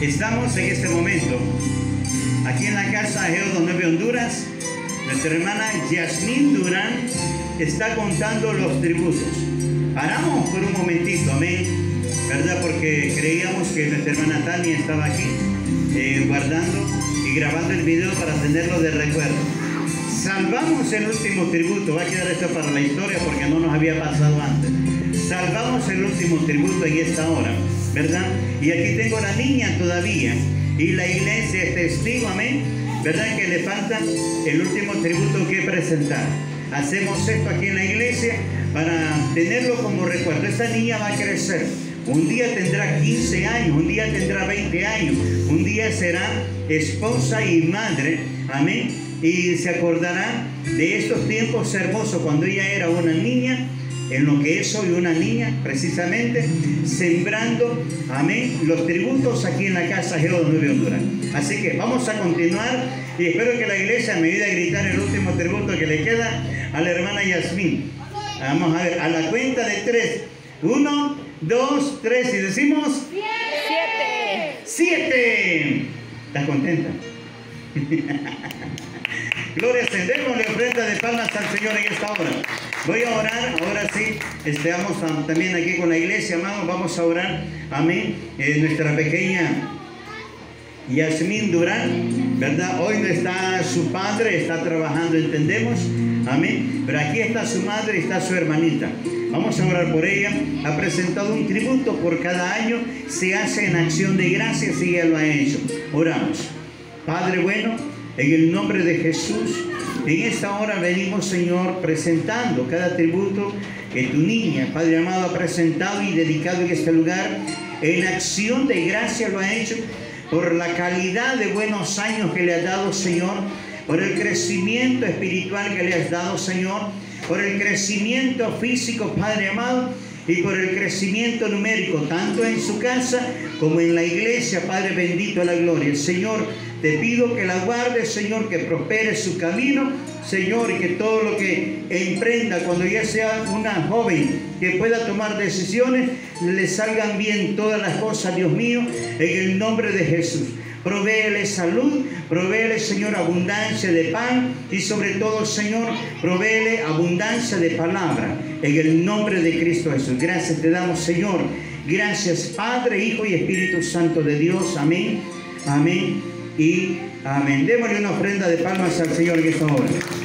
Estamos en este momento aquí en la casa Geo 9 Honduras. Nuestra hermana Yasmín Durán está contando los tributos. Paramos por un momentito, amén, ¿verdad? Porque creíamos que nuestra hermana Tania estaba aquí guardando y grabando el video para tenerlo de recuerdo. Salvamos el último tributo. Va a quedar esto para la historia porque no nos había pasado antes. Salvamos el último tributo en esta hora, ¿verdad? Y aquí tengo a la niña todavía y la iglesia es testigo, amén, ¿verdad? Que le falta el último tributo que presentar. Hacemos esto aquí en la iglesia para tenerlo como recuerdo. Esta niña va a crecer. Un día tendrá 15 años, un día tendrá 20 años, un día será esposa y madre, amén. Y se acordará de estos tiempos hermosos cuando ella era una niña, en lo que es hoy una niña, precisamente, sembrando, amén, los tributos aquí en la casa Geo 9 Honduras. Así que vamos a continuar y espero que la iglesia me ayude a gritar el último tributo que le queda a la hermana Yasmín. Vamos a ver, a la cuenta de 3. 1, 2, 3 y decimos 7. ¿Estás contenta? Gloria, démosle ofrenda de palmas al Señor en esta hora. Voy a orar, ahora sí, vamos también aquí con la iglesia, amados, vamos a orar, amén. Nuestra pequeña Yasmín Durán, ¿verdad? Hoy no está su padre, está trabajando, entendemos, amén. Pero aquí está su madre y está su hermanita. Vamos a orar por ella. Ha presentado un tributo por cada año, se hace en acción de gracias y ella lo ha hecho. Oramos. Padre bueno, en el nombre de Jesús, en esta hora venimos, Señor, presentando cada tributo que tu niña, Padre amado, ha presentado y dedicado en este lugar. En acción de gracia lo ha hecho por la calidad de buenos años que le has dado, Señor, por el crecimiento espiritual que le has dado, Señor, por el crecimiento físico, Padre amado, y por el crecimiento numérico, tanto en su casa como en la iglesia, Padre bendito de la gloria. Señor, te pido que la guardes, Señor, que prospere su camino, Señor, y que todo lo que emprenda cuando ya sea una joven que pueda tomar decisiones, le salgan bien todas las cosas, Dios mío, en el nombre de Jesús. Provéele salud, provéele, Señor, abundancia de pan y sobre todo, Señor, provéele abundancia de palabra en el nombre de Cristo Jesús. Gracias te damos, Señor. Gracias, Padre, Hijo y Espíritu Santo de Dios. Amén, amén y amén. Démosle una ofrenda de palmas al Señor en esta hora.